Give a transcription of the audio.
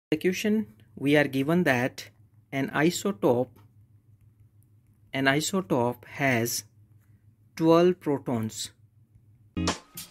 Equation we are given that an isotope has 12 protons.